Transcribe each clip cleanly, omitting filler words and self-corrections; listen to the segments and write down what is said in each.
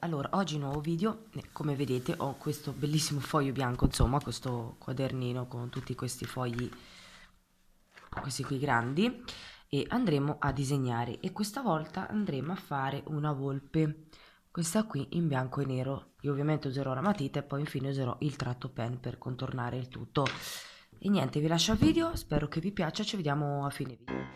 Allora, oggi nuovo video, come vedete ho questo bellissimo foglio bianco, insomma, questo quadernino con tutti questi fogli, questi qui grandi, e andremo a disegnare, e questa volta andremo a fare una volpe, questa qui in bianco e nero. Io ovviamente userò la matita e poi infine userò il tratto pen per contornare il tutto. E niente, vi lascio al video, spero che vi piaccia, ci vediamo a fine video.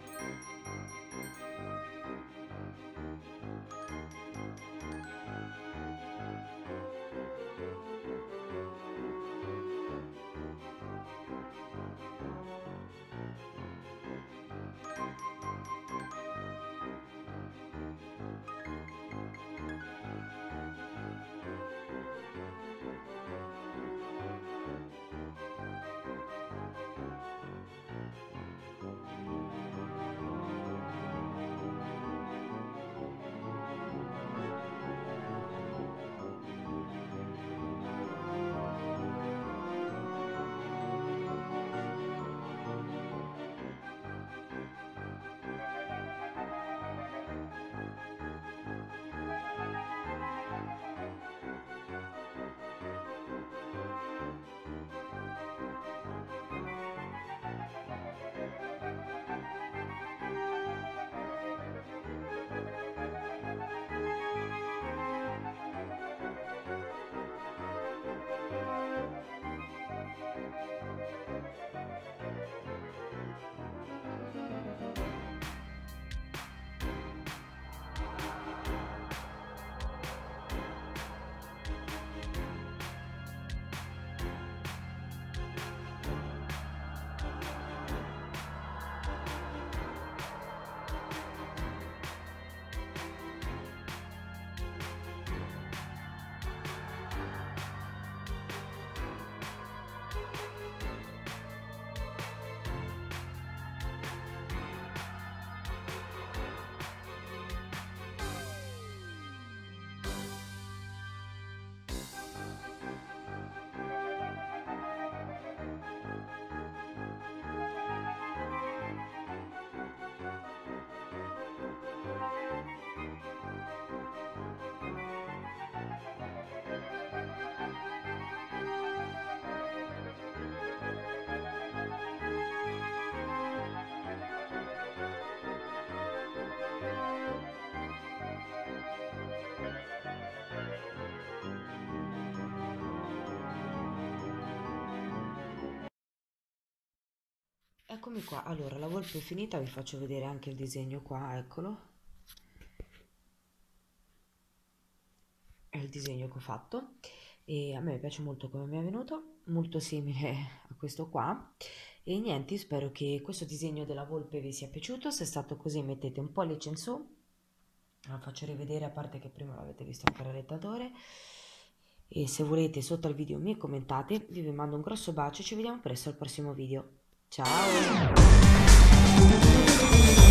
Eccomi qua, allora la volpe è finita, vi faccio vedere anche il disegno qua, eccolo, è il disegno che ho fatto e a me piace molto come mi è venuto, molto simile a questo qua. E niente, spero che questo disegno della volpe vi sia piaciuto, se è stato così mettete un pollice in su, la faccio rivedere, a parte che prima l'avete visto anche l'allettatore, e se volete sotto al video mi commentate, vi mando un grosso bacio e ci vediamo presto al prossimo video, ciao!